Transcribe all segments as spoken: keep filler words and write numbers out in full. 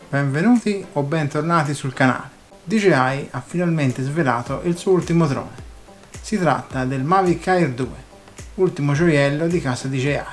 Benvenuti o bentornati sul canale. D J I ha finalmente svelato il suo ultimo drone. Si tratta del Mavic Air due, ultimo gioiello di casa D J I.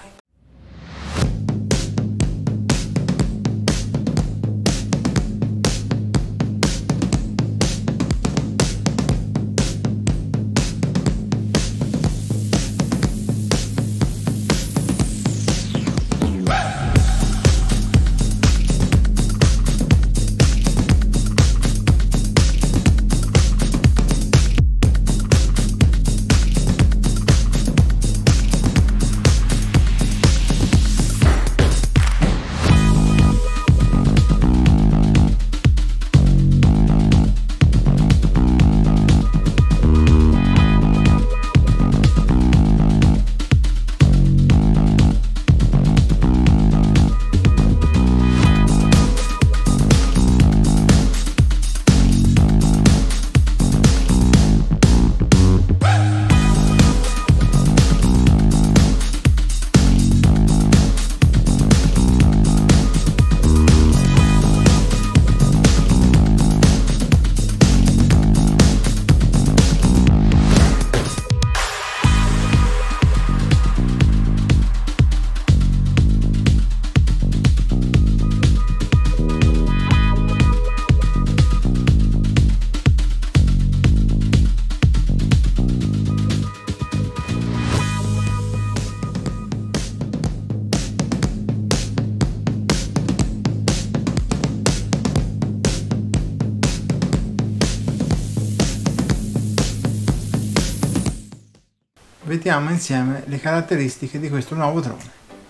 Vediamo insieme le caratteristiche di questo nuovo drone.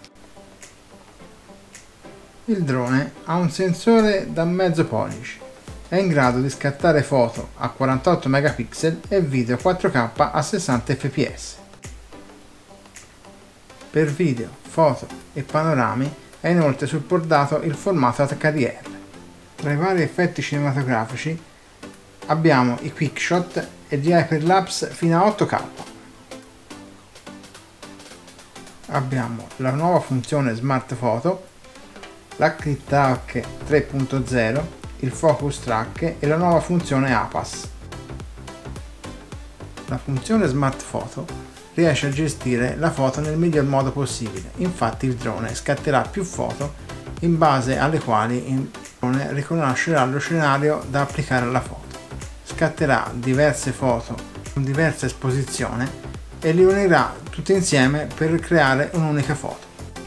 Il drone ha un sensore da mezzo pollice, è in grado di scattare foto a quarantotto megapixel e video quattro K a sessanta effe pi esse. Per video, foto e panorami è inoltre supportato il formato H D R. Tra i vari effetti cinematografici abbiamo i quick shot e gli hyperlapse fino a otto K. Abbiamo la nuova funzione Smart Photo, l'Active Track tre punto zero, il Focus Track e la nuova funzione A P A S. La funzione Smart Photo riesce a gestire la foto nel miglior modo possibile, infatti il drone scatterà più foto in base alle quali il drone riconoscerà lo scenario da applicare alla foto. Scatterà diverse foto con diversa esposizione e li unirà tutti insieme per creare un'unica foto.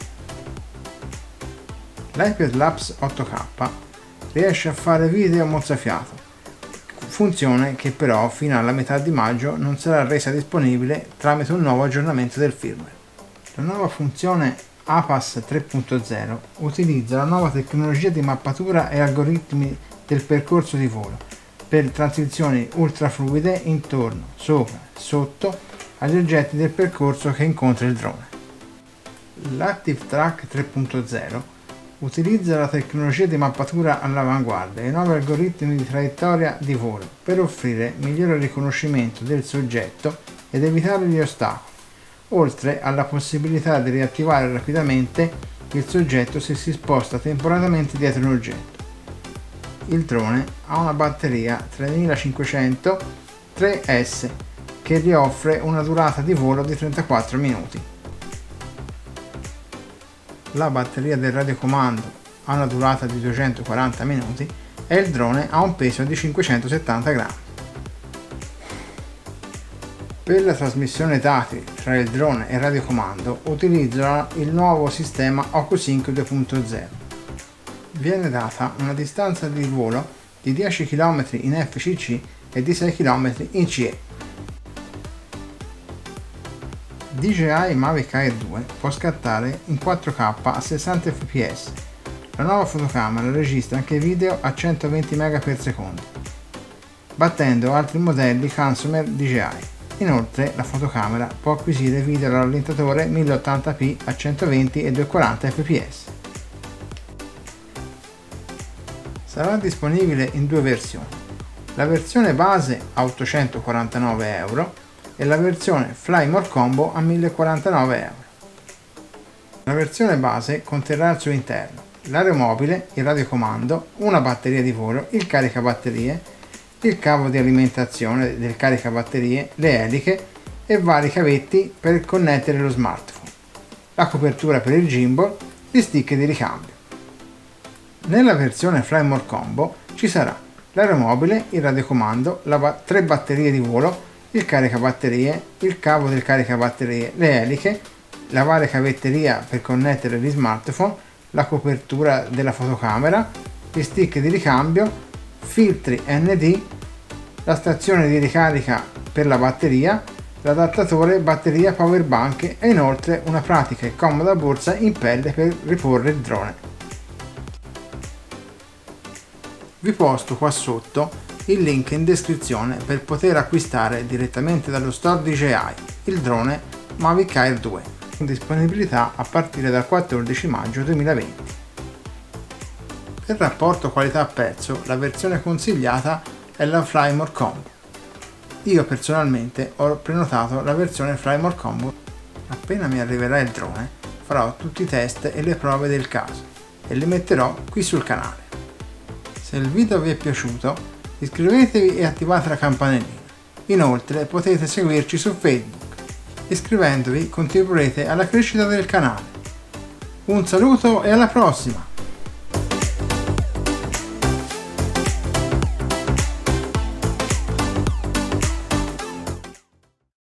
L'Hyperlapse otto K riesce a fare video mozzafiato, funzione che però fino alla metà di maggio non sarà resa disponibile tramite un nuovo aggiornamento del firmware. La nuova funzione A P A S tre punto zero utilizza la nuova tecnologia di mappatura e algoritmi del percorso di volo per transizioni ultra fluide intorno, sopra e sotto agli oggetti del percorso che incontra il drone. L'Active Track tre punto zero utilizza la tecnologia di mappatura all'avanguardia e i nuovi algoritmi di traiettoria di volo per offrire migliore riconoscimento del soggetto ed evitare gli ostacoli, oltre alla possibilità di riattivare rapidamente il soggetto se si sposta temporaneamente dietro un oggetto. Il drone ha una batteria tremilacinquecento tre S che gli offre una durata di volo di trentaquattro minuti. La batteria del radiocomando ha una durata di duecentoquaranta minuti e il drone ha un peso di cinquecentosettanta grammi. Per la trasmissione dati tra il drone e il radiocomando utilizza il nuovo sistema OcuSync due punto zero. Viene data una distanza di volo di dieci chilometri in F C C e di sei chilometri in C E. D J I Mavic Air due può scattare in quattro K a sessanta effe pi esse. La nuova fotocamera registra anche video a centoventi megabit per secondo, battendo altri modelli consumer D J I. Inoltre la fotocamera può acquisire video al rallentatore mille ottanta p a centoventi e duecentoquaranta effe pi esse. Sarà disponibile in due versioni, la versione base a ottocentoquarantanove euro e la versione Fly More Combo a millequarantanove euro. La versione base conterrà al suo interno l'aeromobile, il radiocomando, una batteria di volo, il caricabatterie, il cavo di alimentazione del caricabatterie, le eliche e vari cavetti per connettere lo smartphone, la copertura per il gimbal, gli stick di ricambio. Nella versione Flymore Combo ci sarà l'aeromobile, il radiocomando, la ba- tre batterie di volo, il caricabatterie, il cavo del caricabatterie, le eliche, la varia cavetteria per connettere gli smartphone, la copertura della fotocamera, gli stick di ricambio, filtri N D, la stazione di ricarica per la batteria, l'adattatore batteria power bank e inoltre una pratica e comoda borsa in pelle per riporre il drone. Vi posto qua sotto il link in descrizione per poter acquistare direttamente dallo store D J I il drone Mavic Air due, in disponibilità a partire dal quattordici maggio duemilaventi. Per rapporto qualità-prezzo la versione consigliata è la Flymore Combo. Io personalmente ho prenotato la versione Flymore Combo. Appena mi arriverà il drone farò tutti i test e le prove del caso e li metterò qui sul canale. Se il video vi è piaciuto iscrivetevi e attivate la campanellina. Inoltre potete seguirci su Facebook. Iscrivendovi contribuirete alla crescita del canale. Un saluto e alla prossima!